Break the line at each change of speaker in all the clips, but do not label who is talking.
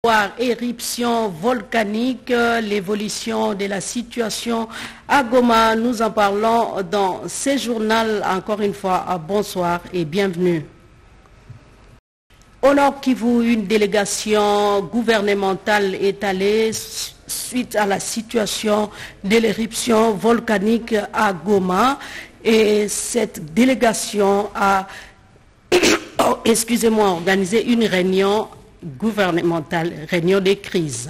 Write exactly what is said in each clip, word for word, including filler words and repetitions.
Éruption volcanique, l'évolution de la situation à Goma, nous en parlons dans ce journal. Encore une fois, bonsoir et bienvenue. Au Nord Kivu, une délégation gouvernementale est allée suite à la situation de l'éruption volcanique à Goma, et cette délégation a, oh, excusez-moi, organisé une réunion gouvernementale, réunion de crise.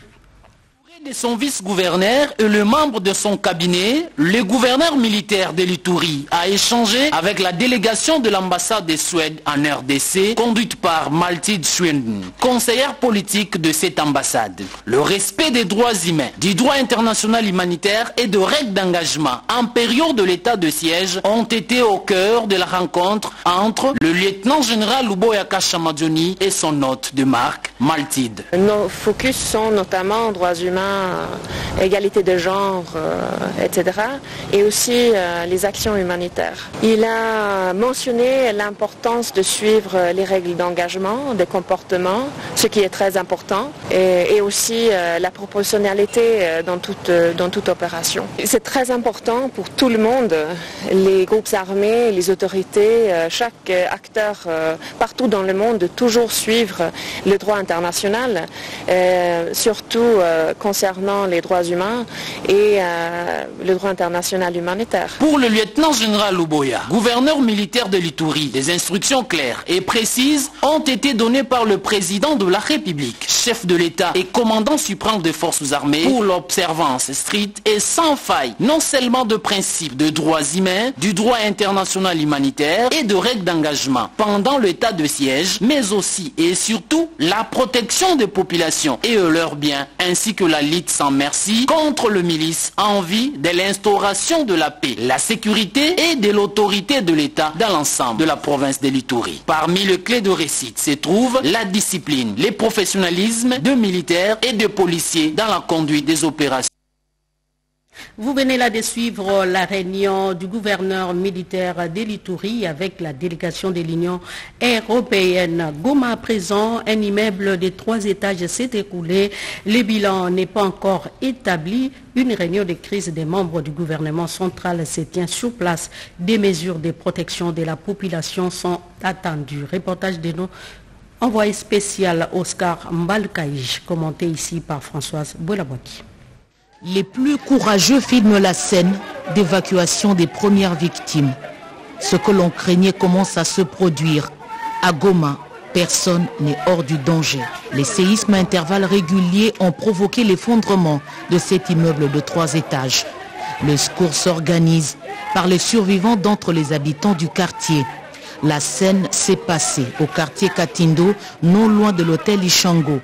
De son vice-gouverneur et le membre de son cabinet, le gouverneur militaire de l'Ituri a échangé avec la délégation de l'ambassade de Suède en R D C, conduite par Maltide Sweden, conseillère politique de cette ambassade. Le respect des droits humains, du droit international humanitaire et de règles d'engagement en période de l'état de siège ont été au cœur de la rencontre entre le lieutenant-général Luboyaka Chamadjoni et son hôte de marque, Maltide.
Nos focus sont notamment droits humains, égalité de genre, euh, et cetera. Et aussi euh, les actions humanitaires. Il a mentionné l'importance de suivre les règles d'engagement, des comportements, ce qui est très important, et, et aussi euh, la proportionnalité dans toute, dans toute opération. C'est très important pour tout le monde, les groupes armés, les autorités, euh, chaque acteur euh, partout dans le monde, de toujours suivre le droit international, euh, surtout euh, concernant les droits humains et euh, le droit international humanitaire.
Pour le lieutenant-général Luboya, gouverneur militaire de l'Ituri, des instructions claires et précises ont été données par le président de la République, chef de l'État et commandant suprême des forces armées pour l'observance stricte et sans faille, non seulement de principes de droits humains, du droit international humanitaire et de règles d'engagement pendant l'état de siège, mais aussi et surtout la protection des populations et de leurs biens, ainsi que la lutte sans merci contre le milice en vue de l'instauration de la paix, la sécurité et de l'autorité de l'État dans l'ensemble de la province de l'Ituri. Parmi les clés de réussite se trouvent la discipline, le professionnalisme de militaires et de policiers dans la conduite des opérations.
Vous venez là de suivre la réunion du gouverneur militaire de l'Ituri avec la délégation de l'Union européenne. Goma à présent, un immeuble de trois étages s'est écoulé. Le bilan n'est pas encore établi. Une réunion de crise des membres du gouvernement central se tient sur place. Des mesures de protection de la population sont attendues. Reportage de nos envoyés spécial Oscar Mbalkaïj, commenté ici par Françoise Boulabouaki.
Les plus courageux filment la scène d'évacuation des premières victimes. Ce que l'on craignait commence à se produire. À Goma, personne n'est hors du danger. Les séismes à intervalles réguliers ont provoqué l'effondrement de cet immeuble de trois étages. Le secours s'organise par les survivants d'entre les habitants du quartier. La scène s'est passée au quartier Katindo, non loin de l'hôtel Ishango.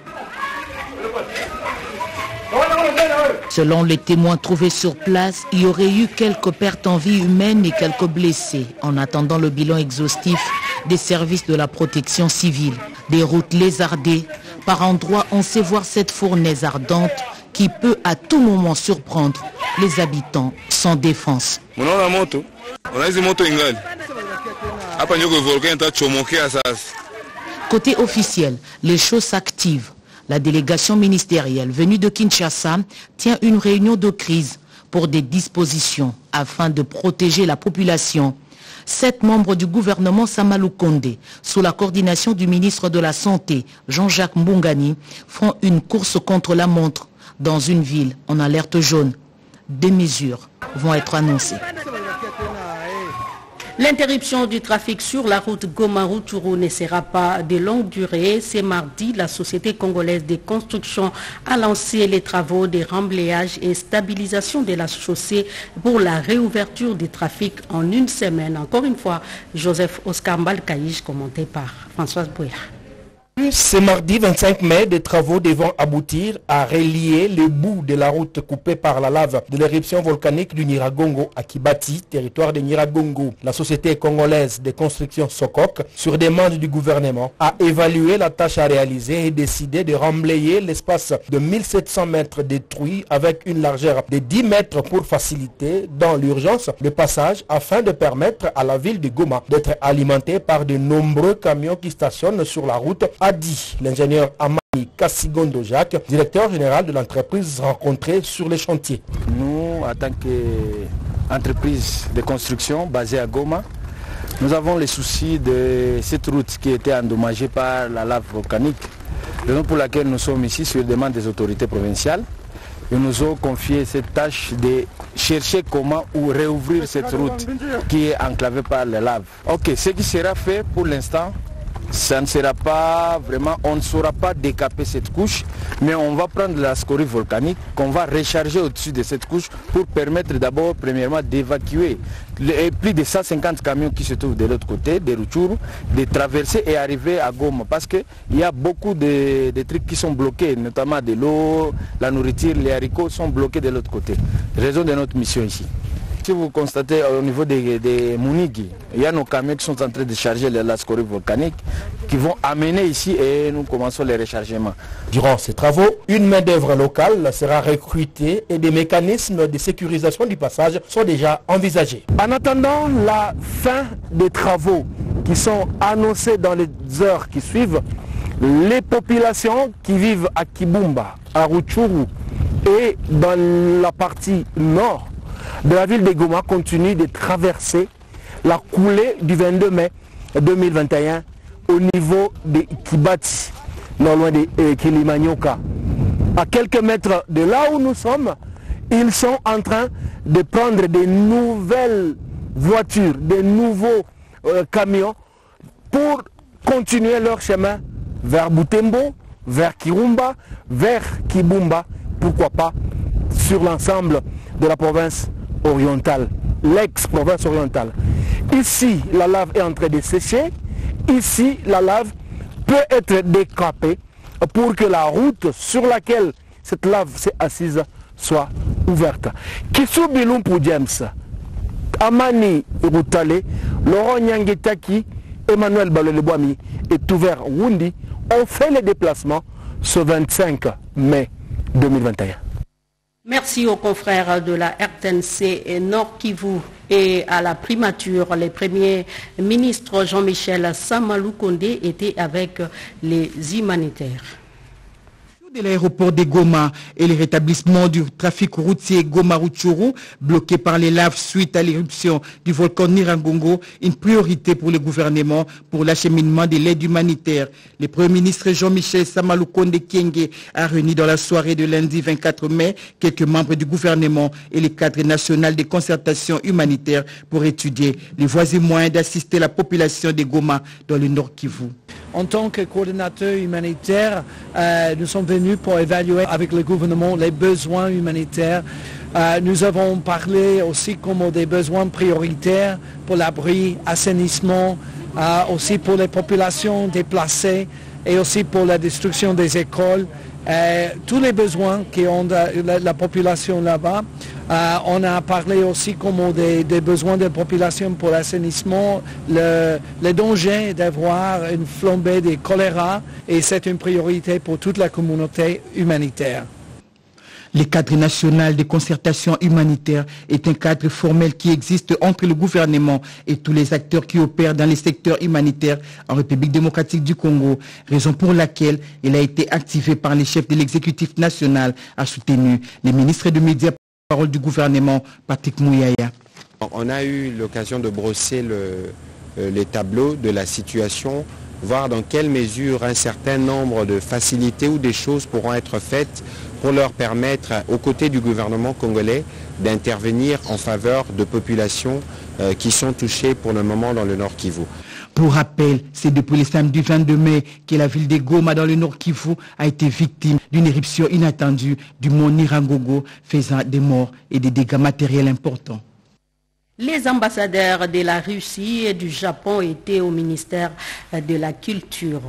Selon les témoins trouvés sur place, il y aurait eu quelques pertes en vie humaine et quelques blessés, en attendant le bilan exhaustif des services de la protection civile. Des routes lézardées, par endroits on sait voir cette fournaise ardente qui peut à tout moment surprendre les habitants sans défense. Côté officiel, les choses s'activent. La délégation ministérielle venue de Kinshasa tient une réunion de crise pour des dispositions afin de protéger la population. Sept membres du gouvernement Samalou Kondé, sous la coordination du ministre de la Santé, Jean-Jacques Mbungani, font une course contre la montre dans une ville en alerte jaune. Des mesures vont être annoncées.
L'interruption du trafic sur la route Goma-Rutshuru ne sera pas de longue durée. C'est mardi, la Société congolaise de construction a lancé les travaux de remblayage et stabilisation de la chaussée pour la réouverture du trafic en une semaine. Encore une fois, Joseph Oscar Mbalkaïj, commenté par Françoise Bouya.
Ce mardi vingt-cinq mai, des travaux devront aboutir à relier le bout de la route coupée par la lave de l'éruption volcanique du Nyiragongo à Kibati, territoire de Nyiragongo. La société congolaise de construction Sokok, sur demande du gouvernement, a évalué la tâche à réaliser et décidé de remblayer l'espace de mille sept cents mètres détruits avec une largeur de dix mètres pour faciliter dans l'urgence le passage afin de permettre à la ville de Goma d'être alimentée par de nombreux camions qui stationnent sur la route, a dit l'ingénieur Ama. Kassigondo Jacques, directeur général de l'entreprise rencontrée sur les chantiers.
Nous, en tant qu'entreprise de construction basée à Goma, nous avons les soucis de cette route qui était endommagée par la lave volcanique. Raison pour laquelle nous sommes ici sur demande des autorités provinciales. Ils nous ont confié cette tâche de chercher comment ou réouvrir cette route qui est enclavée par la lave. Ok, ce qui sera fait pour l'instant, ça ne sera pas vraiment, on ne saura pas décaper cette couche, mais on va prendre la scorie volcanique qu'on va recharger au-dessus de cette couche pour permettre d'abord, premièrement, d'évacuer les plus de cent cinquante camions qui se trouvent de l'autre côté, de Rutshuru, de traverser et arriver à Goma, parce qu'il y a beaucoup de, de trucs qui sont bloqués, notamment de l'eau, la nourriture, les haricots sont bloqués de l'autre côté. Raison de notre mission ici. Si vous constatez au niveau des, des Mounigi, il y a nos camions qui sont en train de charger la scorie volcanique qui vont amener ici et nous commençons les rechargements.
Durant ces travaux, une main-d'œuvre locale sera recrutée et des mécanismes de sécurisation du passage sont déjà envisagés.
En attendant la fin des travaux qui sont annoncés dans les heures qui suivent, les populations qui vivent à Kibumba, à Rutshuru et dans la partie nord de la ville de Goma continue de traverser la coulée du vingt-deux mai deux mille vingt et un au niveau de Kibati, non loin de eh, Kilimanyoka. À quelques mètres de là où nous sommes, ils sont en train de prendre de nouvelles voitures, de nouveaux euh, camions pour continuer leur chemin vers Butembo, vers Kirumba, vers Kibumba, pourquoi pas sur l'ensemble de la province orientale, l'ex-province orientale. Ici, la lave est en train de sécher. Ici, la lave peut être décapée pour que la route sur laquelle cette lave s'est assise soit ouverte. Kisubi Lumpu James, Amani Rutale, Laurent Nyangetaki, Emmanuel Baloleboami et Touver Wundi ont fait les déplacements ce vingt-cinq mai deux mille vingt et un.
Merci aux confrères de la R T N C et Nord Kivu et à la primature. Les premiers ministres Jean-Michel Samaloukonde étaient avec les humanitaires.
De l'aéroport de Goma et le rétablissement du trafic routier Goma-Rutshuru bloqué par les laves suite à l'éruption du volcan Nyiragongo, une priorité pour le gouvernement pour l'acheminement de l'aide humanitaire. Le Premier ministre Jean-Michel Samaloukonde Kyenge a réuni dans la soirée de lundi vingt-quatre mai quelques membres du gouvernement et le cadre national de concertation humanitaire pour étudier les voies et moyens d'assister la population de Goma dans le Nord Kivu.
En tant que coordinateur humanitaire, euh, nous sommes venus pour évaluer avec le gouvernement les besoins humanitaires. Euh, nous avons parlé aussi comme des besoins prioritaires pour l'abri, assainissement, euh, aussi pour les populations déplacées et aussi pour la destruction des écoles. Euh, tous les besoins qui ont de, la, la population là-bas. Euh, on a parlé aussi comme des, des besoins de la population pour l'assainissement, le, le danger d'avoir une flambée de choléra et c'est une priorité pour toute la communauté humanitaire.
Le cadre national de concertation humanitaire est un cadre formel qui existe entre le gouvernement et tous les acteurs qui opèrent dans les secteurs humanitaires en République démocratique du Congo, raison pour laquelle il a été activé par les chefs de l'exécutif national, a soutenu les ministres de médias parole du gouvernement, Patrick Mouyaya.
On a eu l'occasion de brosser le, les tableaux de la situation, voir dans quelle mesure un certain nombre de facilités ou des choses pourront être faites pour leur permettre, aux côtés du gouvernement congolais, d'intervenir en faveur de populations euh, qui sont touchées pour le moment dans le Nord Kivu.
Pour rappel, c'est depuis le samedi vingt-deux mai que la ville de Goma dans le Nord Kivu a été victime d'une éruption inattendue du mont Nyiragongo, faisant des morts et des dégâts matériels importants.
Les ambassadeurs de la Russie et du Japon étaient au ministère de la Culture.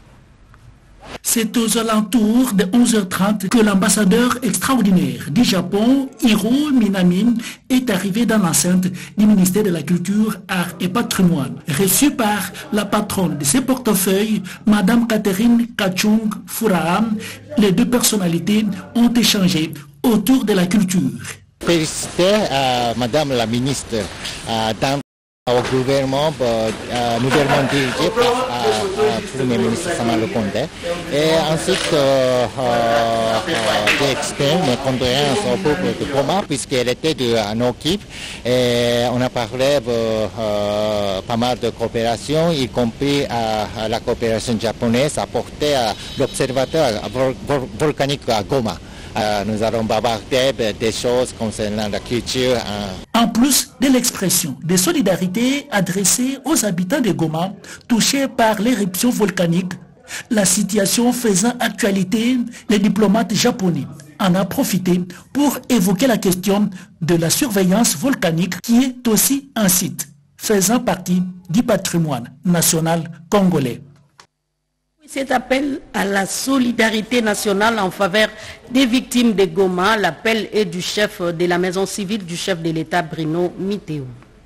C'est aux alentours de onze heures trente que l'ambassadeur extraordinaire du Japon, Hiro Minami, est arrivé dans l'enceinte du ministère de la Culture, Arts et Patrimoine. Reçu par la patronne de ses portefeuilles, Madame Catherine Kachung Furahan, les deux personnalités ont échangé autour de la culture.
Féliciter à Madame la ministre euh, dans au gouvernement, euh, nous dirigé par Premier ministre Sama Lukonde. Et ensuite, euh, euh, j'exprime mes condoléances au peuple de Goma puisqu'elle était de Nord-Kivu. Et on a parlé de euh, pas mal de coopération, y compris à, à la coopération japonaise apportée à l'observatoire vol vol volcanique à Goma. Euh, nous allons bavarder des choses concernant la culture.
En plus de l'expression de solidarité adressée aux habitants de Goma touchés par l'éruption volcanique, la situation faisant actualité, les diplomates japonais en ont profité pour évoquer la question de la surveillance volcanique qui est aussi un site faisant partie du patrimoine national congolais.
Cet appel à la solidarité nationale en faveur des victimes de Goma, l'appel est du chef de la maison civile du chef de l'État Bruno Mitteo.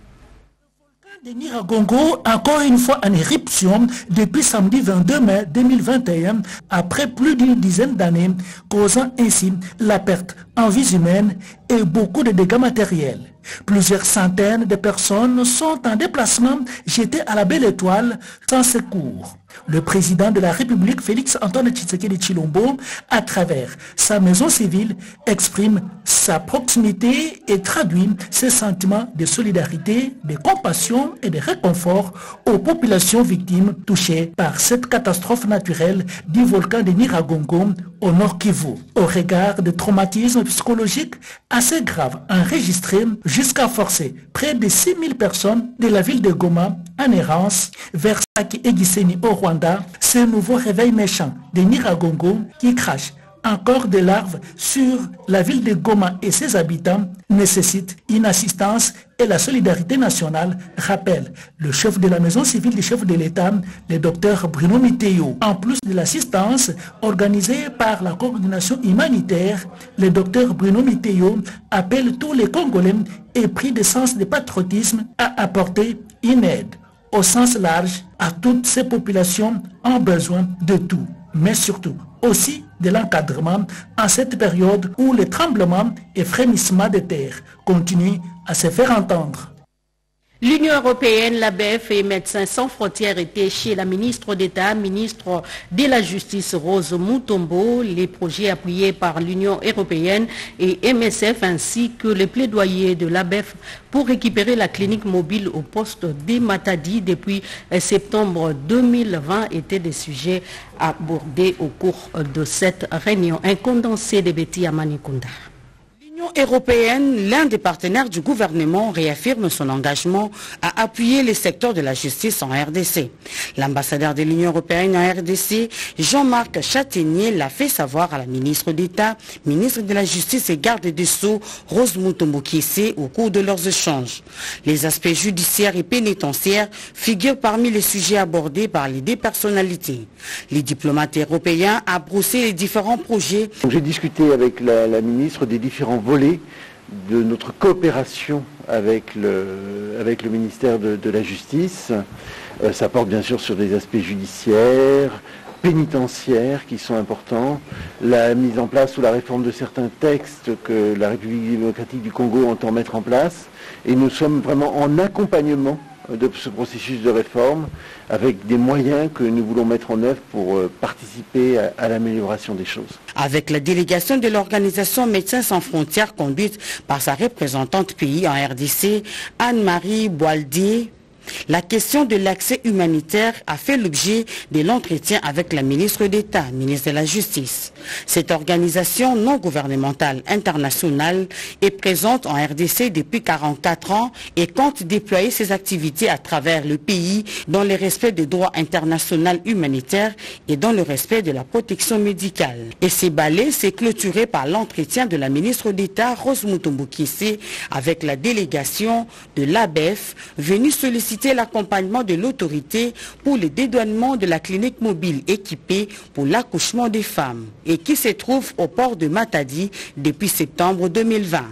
Le volcan de Nyiragongo, encore une fois en éruption depuis samedi vingt-deux mai deux mille vingt et un, après plus d'une dizaine d'années, causant ainsi la perte en vies humaines et beaucoup de dégâts matériels. Plusieurs centaines de personnes sont en déplacement jetées à la Belle Étoile sans secours. Le président de la République, Félix Antoine Tshisekedi Tshilombo, à travers sa maison civile, exprime sa proximité et traduit ses sentiments de solidarité, de compassion et de réconfort aux populations victimes touchées par cette catastrophe naturelle du volcan de Nyiragongo au Nord Kivu. Au regard de traumatismes psychologiques assez graves enregistrés jusqu'à forcer près de six mille personnes de la ville de Goma en errance vers Saki et Gisenyi au Rwanda, ce nouveau réveil méchant de Nyiragongo qui crache encore des larves sur la ville de Goma et ses habitants nécessite une assistance et la solidarité nationale, rappelle le chef de la maison civile du chef de l'État, le docteur Bruno Mitteo. En plus de l'assistance organisée par la coordination humanitaire, le docteur Bruno Mitteo appelle tous les Congolais épris de sens de patriotisme à apporter une aide au sens large à toutes ces populations en besoin de tout, mais surtout aussi de l'encadrement en cette période où les tremblements et frémissements de terre continuent à se faire entendre.
L'Union européenne, l'A B F et Médecins sans frontières étaient chez la ministre d'État, ministre de la Justice Rose Mutombo. Les projets appuyés par l'Union européenne et M S F ainsi que les plaidoyers de l'A B F pour récupérer la clinique mobile au poste de Matadi depuis septembre deux mille vingt étaient des sujets abordés au cours de cette réunion. Un condensé de Betty Amanikunda.
L'Union européenne, l'un des partenaires du gouvernement, réaffirme son engagement à appuyer les secteurs de la justice en R D C. L'ambassadeur de l'Union européenne en R D C, Jean-Marc Châtaignier, l'a fait savoir à la ministre d'État, ministre de la Justice et garde des Sceaux, Rose Mutombo Kiese, au cours de leurs échanges. Les aspects judiciaires et pénitentiaires figurent parmi les sujets abordés par les deux personnalités. Les diplomates européens ont brossé les différents projets.
J'ai discuté avec la, la ministre des différents volets de notre coopération avec le, avec le ministère de, de la Justice. Euh, ça porte bien sûr sur des aspects judiciaires, pénitentiaires qui sont importants, la mise en place ou la réforme de certains textes que la République démocratique du Congo entend mettre en place. Et nous sommes vraiment en accompagnement de ce processus de réforme avec des moyens que nous voulons mettre en œuvre pour participer à, à l'amélioration des choses.
Avec la délégation de l'organisation Médecins sans frontières conduite par sa représentante pays en R D C, Anne-Marie Boaldier, la question de l'accès humanitaire a fait l'objet de l'entretien avec la ministre d'État, ministre de la Justice. Cette organisation non gouvernementale internationale est présente en R D C depuis quarante-quatre ans et compte déployer ses activités à travers le pays dans le respect des droits internationaux humanitaires et dans le respect de la protection médicale. Et ces balais s'est clôturé par l'entretien de la ministre d'État, Rose Mutombo Kiese, avec la délégation de l'A B F venue solliciter l'accompagnement de l'autorité pour le dédouanement de la clinique mobile équipée pour l'accouchement des femmes et qui se trouve au port de Matadi depuis septembre deux mille vingt.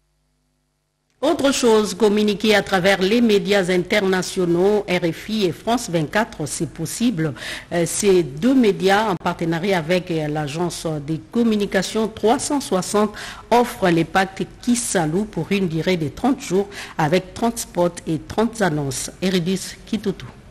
Autre chose, communiquer à travers les médias internationaux, R F I et France vingt-quatre, c'est possible. Euh, ces deux médias, en partenariat avec euh, l'agence de communication trois cent soixante, offrent les pactes Kisalou pour une durée de trente jours avec trente spots et trente annonces. Eridis Kitutu.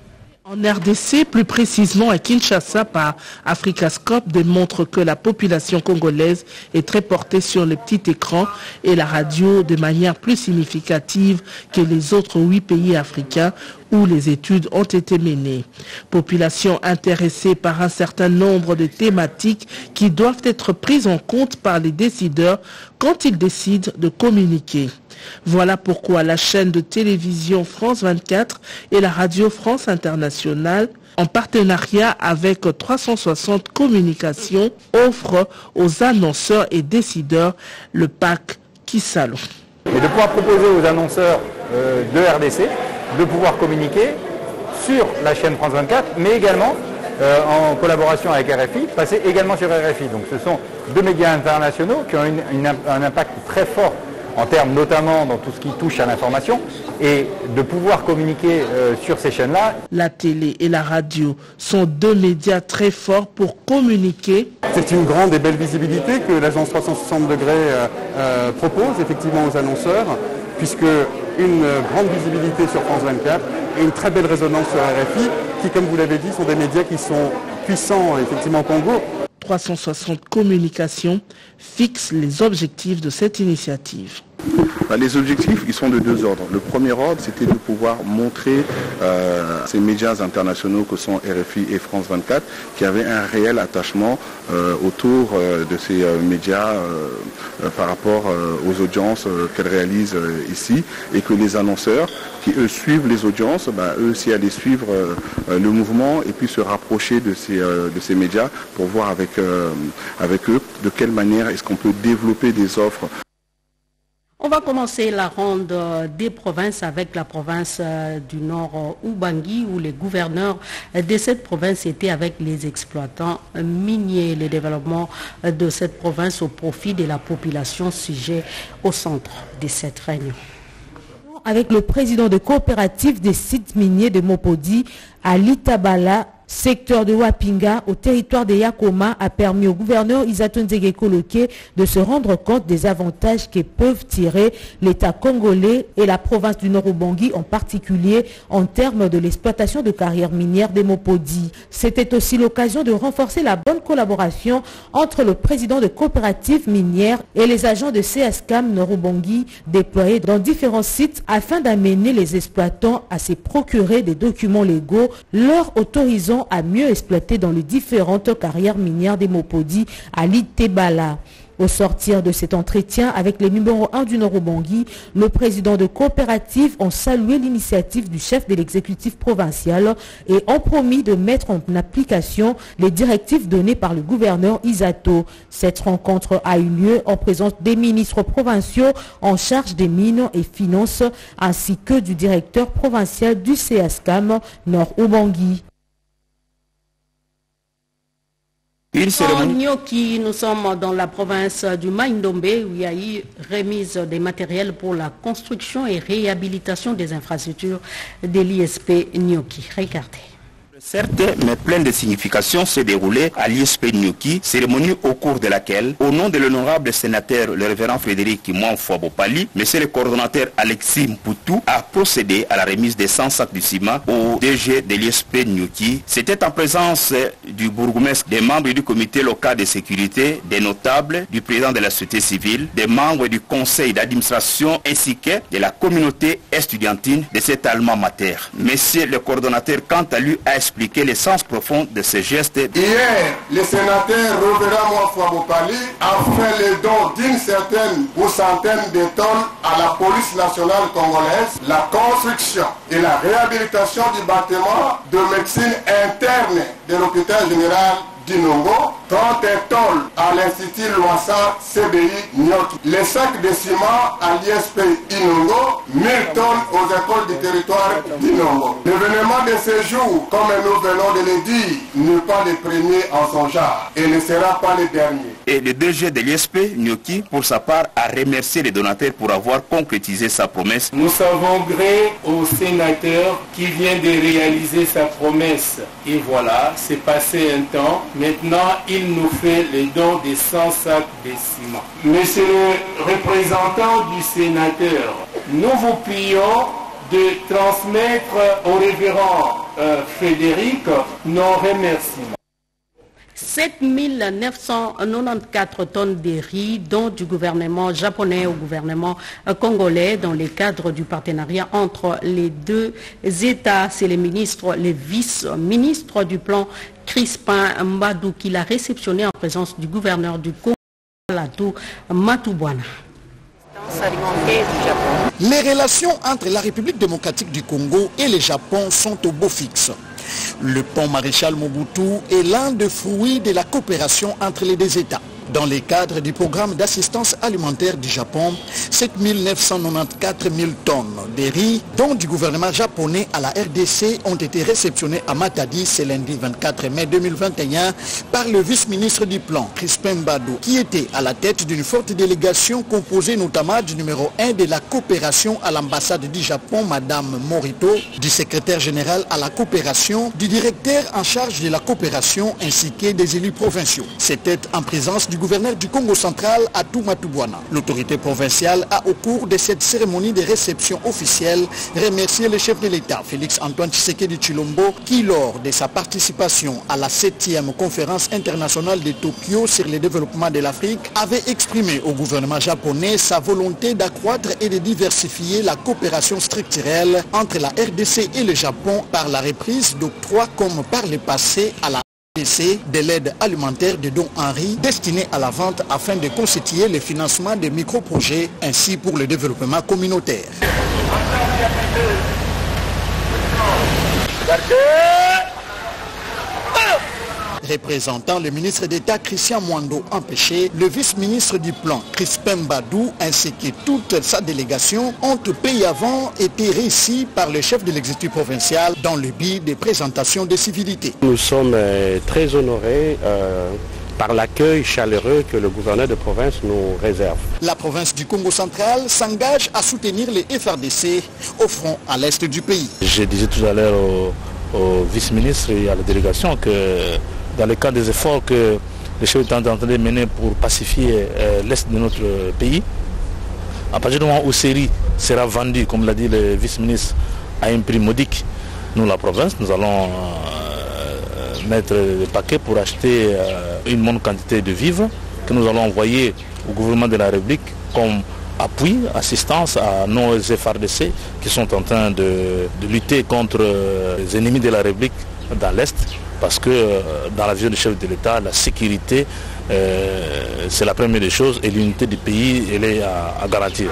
En R D C, plus précisément à Kinshasa par Africascope, démontre que la population congolaise est très portée sur le petit écran et la radio de manière plus significative que les autres huit pays africains où les études ont été menées. Population intéressée par un certain nombre de thématiques qui doivent être prises en compte par les décideurs quand ils décident de communiquer. Voilà pourquoi la chaîne de télévision France vingt-quatre et la radio France Internationale, en partenariat avec trois cent soixante Communications, offrent aux annonceurs et décideurs le pack Kisalo.
Et de pouvoir proposer aux annonceurs euh, de R D C de pouvoir communiquer sur la chaîne France vingt-quatre, mais également euh, en collaboration avec R F I, passer également sur R F I. Donc ce sont deux médias internationaux qui ont une, une, un impact très fort en termes notamment dans tout ce qui touche à l'information, et de pouvoir communiquer euh, sur ces chaînes-là.
La télé et la radio sont deux médias très forts pour communiquer.
C'est une grande et belle visibilité que l'agence trois cent soixante degrés euh, euh, propose effectivement aux annonceurs, puisque une grande visibilité sur France vingt-quatre et une très belle résonance sur R F I, qui, comme vous l'avez dit, sont des médias qui sont puissants effectivement au Congo.
trois cent soixante Communications fixe les objectifs de cette initiative.
Les objectifs, ils sont de deux ordres. Le premier ordre, c'était de pouvoir montrer euh, ces médias internationaux que sont R F I et France vingt-quatre, qui avaient un réel attachement euh, autour euh, de ces euh, médias euh, euh, par rapport euh, aux audiences euh, qu'elles réalisent euh, ici, et que les annonceurs qui, eux, suivent les audiences, bah, eux aussi allaient suivre euh, le mouvement et puis se rapprocher de ces, euh, de ces médias pour voir avec, euh, avec eux de quelle manière est-ce qu'on peut développer des offres.
On va commencer la ronde des provinces avec la province du Nord Ubangi, où les gouverneurs de cette province étaient avec les exploitants miniers. Le développement de cette province au profit de la population, sujet au centre de cette réunion.
Avec le président de coopérative des sites miniers de Mopodi, Ali Tabala, secteur de Wapinga, au territoire de Yakoma, a permis au gouverneur Isatou Nzege Koloke de se rendre compte des avantages que peuvent tirer l'État congolais et la province du Nord-Ubangi, en particulier en termes de l'exploitation de carrières minières des Mopodi. C'était aussi l'occasion de renforcer la bonne collaboration entre le président de coopératives minières et les agents de C S C A M Nord-Ubangi déployés dans différents sites afin d'amener les exploitants à se procurer des documents légaux leur autorisant à mieux exploiter dans les différentes carrières minières des Mopodi, Ali Tebala. Au sortir de cet entretien avec les numéros un du Nord-Ubangi, le président de coopérative ont salué l'initiative du chef de l'exécutif provincial et ont promis de mettre en application les directives données par le gouverneur Isatou. Cette rencontre a eu lieu en présence des ministres provinciaux en charge des mines et finances ainsi que du directeur provincial du C S C A M Nord-Ubangi.
En Nyoki, nous sommes dans la province du Maïndombe, où il y a eu remise des matériels pour la construction et réhabilitation des infrastructures de l'I S P Nyoki. Regardez.
Certes, mais plein de signification s'est déroulée à l'I S P Nyoki, cérémonie au cours de laquelle, au nom de l'honorable sénateur, le révérend Frédéric Mouanfouabopali, monsieur le coordonnateur Alexis Mpoutou a procédé à la remise des cent sacs du ciment au D G de l'I S P Nyoki. C'était en présence du bourgmestre, des membres du comité local de sécurité, des notables, du président de la société civile, des membres du conseil d'administration ainsi que de la communauté estudiantine de cet alma mater. Monsieur le coordonnateur, quant à lui, a expliqué le sens profond de ce geste.
Hier, le sénateur révérend Mouanfouabopali a fait le don d'une certaine ou centaine de tonnes à la police nationale congolaise, la construction et la réhabilitation du bâtiment de médecine interne de l'hôpital général d'Inongo, trente tonnes à l'Institut Loissa C B I Nyoki, les sacs de ciment à l'I S P Inongo, mille tonnes aux écoles du territoire d'Inongo. L'événement de ce jour, comme nous venons de le dire, n'est pas le premier en son genre et ne sera pas le dernier.
Et le D G de l'I S P Nyoki, pour sa part, a remercié les donateurs pour avoir concrétisé sa promesse.
Nous savons gré au sénateur qui vient de réaliser sa promesse. Et voilà, c'est passé un temps. Maintenant, il nous fait les dons de cent sacs de ciment. Monsieur le représentant du sénateur, nous vous prions de transmettre au révérend euh, Frédéric, nos remerciements.
sept mille neuf cent quatre-vingt-quatorze tonnes de riz, dont du gouvernement japonais au gouvernement congolais, dans le cadre du partenariat entre les deux États. C'est le ministre, le vice-ministre du plan Crispin Mbadou qui l'a réceptionné en présence du gouverneur du Congo, Latou Matubwana.
Les relations entre la République démocratique du Congo et le Japon sont au beau fixe. Le pont Maréchal Mobutu est l'un des fruits de la coopération entre les deux États. Dans le cadre du programme d'assistance alimentaire du Japon, sept mille neuf cent quatre-vingt-quatorze mille tonnes de riz, dont du gouvernement japonais à la R D C, ont été réceptionnées à Matadi ce lundi vingt-quatre mai deux mille vingt et un par le vice-ministre du plan, Crispin Mbadou, qui était à la tête d'une forte délégation composée notamment du numéro un de la coopération à l'ambassade du Japon, Madame Morito, du secrétaire général à la coopération, du directeur en charge de la coopération ainsi que des élus provinciaux. C'était en présence du gouverneur du Congo central, Latou Matubwana. L'autorité provinciale a, au cours de cette cérémonie de réception officielle, remercié le chef de l'État, Félix Antoine Tshisekedi Tshilombo, qui, lors de sa participation à la septième conférence internationale de Tokyo sur le développement de l'Afrique, avait exprimé au gouvernement japonais sa volonté d'accroître et de diversifier la coopération structurelle entre la R D C et le Japon par la reprise d'octroi comme par le passé à la de l'aide alimentaire de Don Henri destinée à la vente afin de constituer le financement des micro-projets ainsi pour le développement communautaire. Représentant le ministre d'État Christian Mwando empêché, le vice-ministre du plan Crispin Mbadou ainsi que toute sa délégation ont payé avant été réussis par le chef de l'exécutif provincial dans le but de présentation des civilités.
Nous sommes euh, très honorés euh, par l'accueil chaleureux que le gouverneur de province nous réserve.
La province du Congo central s'engage à soutenir les F R D C au front à l'est du pays.
Je disais tout à l'heure au, au vice-ministre et à la délégation que dans le cadre des efforts que le chef est en train de mener pour pacifier euh, l'est de notre pays, à partir du moment où Série sera vendu, comme l'a dit le vice-ministre, à un prix modique, nous, la province, nous allons euh, mettre le paquet pour acheter euh, une bonne quantité de vivres que nous allons envoyer au gouvernement de la République comme appui, assistance à nos F R D C qui sont en train de, de lutter contre euh, les ennemis de la République dans l'Est. Parce que euh, dans la vision du chef de l'État, la sécurité, euh, c'est la première des choses et l'unité du pays, elle est à, à garantir.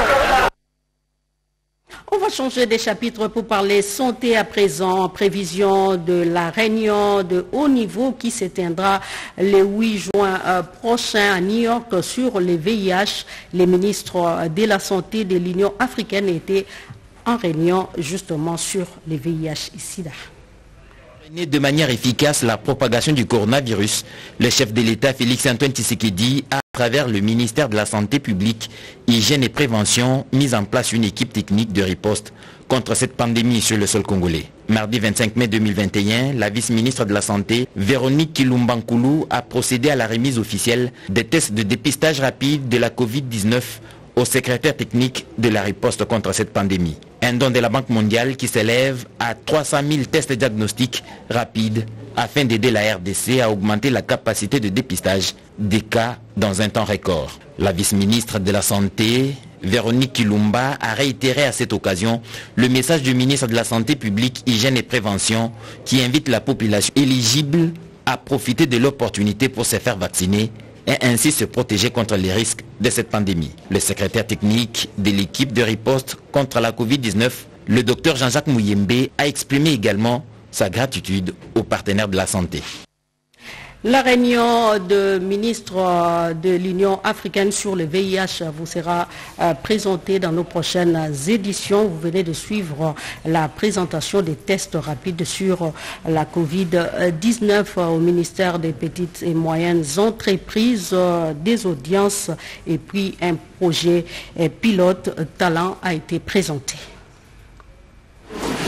On va changer de chapitre pour parler santé à présent, en prévision de la réunion de haut niveau qui s'éteindra le huit juin euh, prochain à New York sur le V I H. Les ministres de la Santé de l'Union africaine étaient en réunion justement sur le V I H ici là.
De manière efficace la propagation du coronavirus, le chef de l'État Félix Antoine Tshisekedi a, à travers le ministère de la Santé publique, Hygiène et Prévention, mis en place une équipe technique de riposte contre cette pandémie sur le sol congolais. Mardi vingt-cinq mai deux mille vingt et un, la vice-ministre de la Santé, Véronique Kilumbankoulou, a procédé à la remise officielle des tests de dépistage rapide de la covid dix-neuf au secrétaire technique de la riposte contre cette pandémie. Un don de la Banque mondiale qui s'élève à trois cent mille tests diagnostiques rapides afin d'aider la R D C à augmenter la capacité de dépistage des cas dans un temps record. La vice-ministre de la Santé, Véronique Kilumba, a réitéré à cette occasion le message du ministre de la Santé publique, Hygiène et Prévention qui invite la population éligible à profiter de l'opportunité pour se faire vacciner et ainsi se protéger contre les risques de cette pandémie. Le secrétaire technique de l'équipe de riposte contre la covid dix-neuf, le docteur Jean-Jacques Mouyembe, a exprimé également sa gratitude aux partenaires de la santé.
La réunion de ministres de l'Union africaine sur le V I H vous sera présentée dans nos prochaines éditions. Vous venez de suivre la présentation des tests rapides sur la covid dix-neuf au ministère des petites et moyennes entreprises, des audiences et puis un projet pilote talent a été présenté.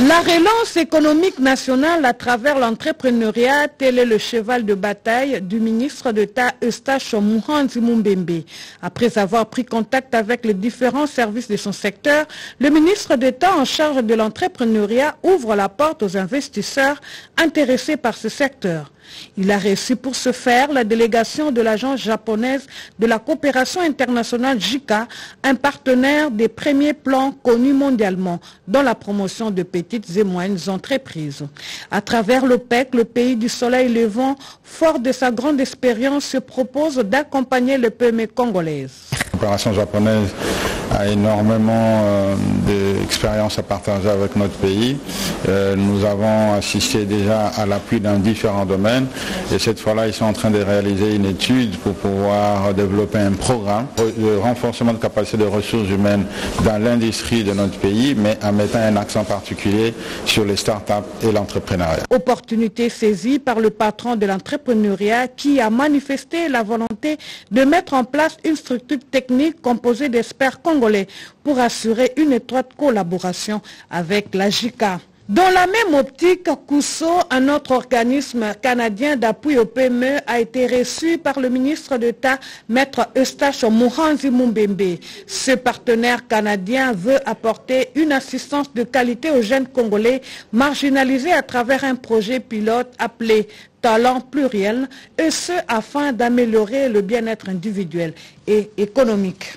La relance économique nationale à travers l'entrepreneuriat, tel est le cheval de bataille du ministre d'État Eustache Muhanzi Mumbembe. Après avoir pris contact avec les différents services de son secteur, le ministre d'État en charge de l'entrepreneuriat ouvre la porte aux investisseurs intéressés par ce secteur. Il a reçu pour ce faire la délégation de l'agence japonaise de la coopération internationale J I C A, un partenaire des premiers plans connus mondialement dans la promotion de petites et moyennes entreprises. À travers l'O P E C, le pays du soleil levant, fort de sa grande expérience, se propose d'accompagner les P M E congolaises.
La coopération japonaise a énormément euh, d'expérience à partager avec notre pays. Euh, nous avons assisté déjà à l'appui dans différents domaines et cette fois-là, ils sont en train de réaliser une étude pour pouvoir développer un programme de renforcement de capacité de ressources humaines dans l'industrie de notre pays, mais en mettant un accent particulier sur les start-up et l'entrepreneuriat.
Opportunité saisie par le patron de l'entrepreneuriat qui a manifesté la volonté de mettre en place une structure technique composée d'experts congolais pour assurer une étroite collaboration avec la J I C A. Dans la même optique, Kuso, un autre organisme canadien d'appui au P M E, a été reçu par le ministre d'État, Maître Eustache Muhanzi Mumbembe. Ce partenaire canadien veut apporter une assistance de qualité aux jeunes Congolais marginalisés à travers un projet pilote appelé Talent pluriel, et ce afin d'améliorer le bien-être individuel et économique.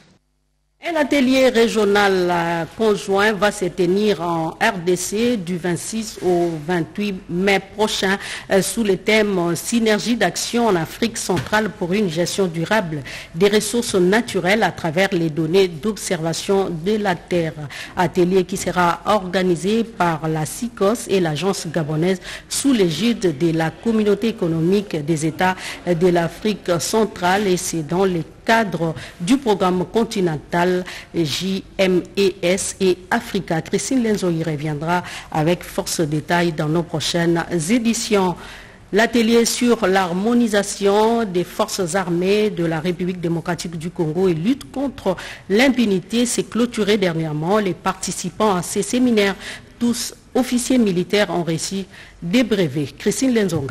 Un atelier régional conjoint va se tenir en R D C du vingt-six au vingt-huit mai prochain sous le thème Synergie d'action en Afrique centrale pour une gestion durable des ressources naturelles à travers les données d'observation de la Terre. Atelier qui sera organisé par la S I C O S et l'agence gabonaise sous l'égide de la communauté économique des États de l'Afrique centrale, et c'est dans les cadre du programme continental J M E S et Africa. Christine Lenzo y reviendra avec force de détail dans nos prochaines éditions. L'atelier sur l'harmonisation des forces armées de la République démocratique du Congo et lutte contre l'impunité s'est clôturé dernièrement. Les participants à ces séminaires, tous officiers militaires, ont reçu des brevets. Christine Lenzonga.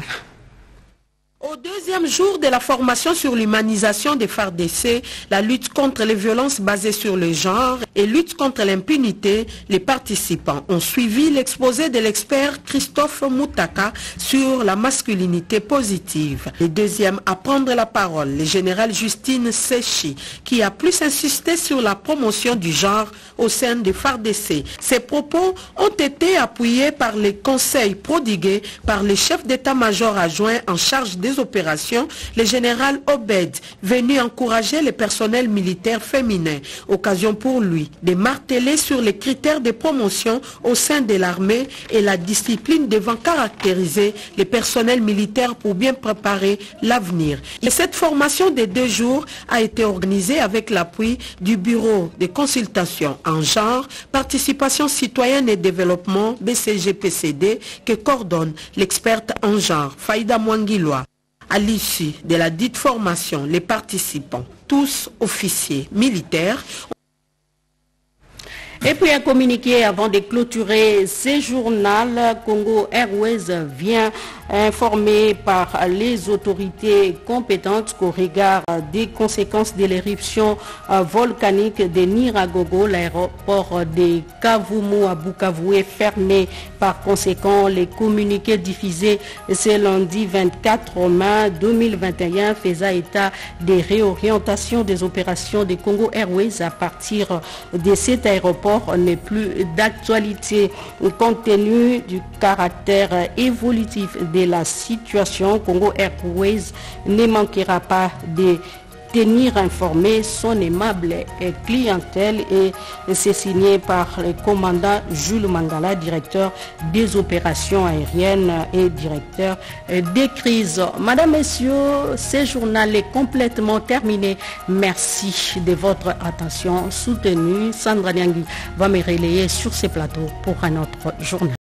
Au deuxième jour de la formation sur l'humanisation des F A R D C, la lutte contre les violences basées sur le genre et lutte contre l'impunité, les participants ont suivi l'exposé de l'expert Christophe Moutaka sur la masculinité positive. Le deuxième à prendre la parole, le général Justine Sechi, qui a plus insisté sur la promotion du genre au sein des F A R D C. Ces propos ont été appuyés par les conseils prodigués par le chef d'état-major adjoint en charge des opérations, le général Obed, venu encourager les personnels militaires féminins. Occasion pour lui de marteler sur les critères de promotion au sein de l'armée et la discipline devant caractériser les personnels militaires pour bien préparer l'avenir. Et cette formation de deux jours a été organisée avec l'appui du Bureau de consultation en genre, participation citoyenne et développement B C G P C D que coordonne l'experte en genre Faïda Mwangiloa. À l'issue de la dite formation, les participants, tous officiers militaires,
et puis un communiqué avant de clôturer ces journal, Congo Airways vient informé par les autorités compétentes qu'au regard des conséquences de l'éruption volcanique de Niragogo, l'aéroport de Kavumu à Bukavu est fermé. Par conséquent, les communiqués diffusés ce lundi vingt-quatre mai deux mille vingt et un faisaient état des réorientations des opérations de Congo Airways à partir de cet aéroport n'est plus d'actualité. Compte tenu du caractère évolutif de la situation, Congo Airways ne manquera pas de tenir informé son aimable clientèle, et c'est signé par le commandant Jules Mangala, directeur des opérations aériennes et directeur des crises. Madame, Messieurs, ce journal est complètement terminé. Merci de votre attention soutenue. Sandra Nyangui va me relayer sur ces plateaux pour un autre journal.